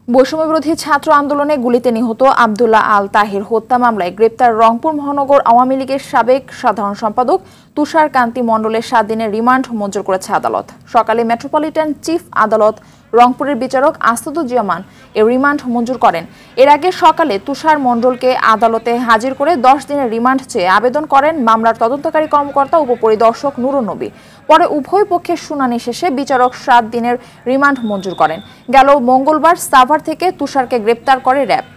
বৈষম্যবিরোধী ছাত্র আন্দোলনে গুলিতে নিহত আব্দুল্লাহ আল তাহির হত্যা মামলায় গ্রেপ্তার রংপুর মহানগর আওয়ামী লীগের সাবেক সাধারণ সম্পাদক তুষার কান্তি মণ্ডলের 7 দিনের রিমান্ড মঞ্জুর করেছে আদালত। সকালে মেট্রোপলিটন চিফ আদালত রংপুরের বিচারক আসাদুজ্জামান এর রিমান্ড মঞ্জুর করেন। এর আগে সকালে তুষার মণ্ডলকে আদালতে হাজির করে 10 দিনের রিমান্ড চেয়ে আবেদন করেন মামলার তদন্তকারী কর্মকর্তা উপপরিদর্শক নুরুন নবী। পরে উভয় পক্ষের শুনানি শেষে বিচারক 7 দিনের রিমান্ড মঞ্জুর করেন। গেল মঙ্গলবার সাভার থেকে তুষারকে গ্রেপ্তার করে র‍্যাব।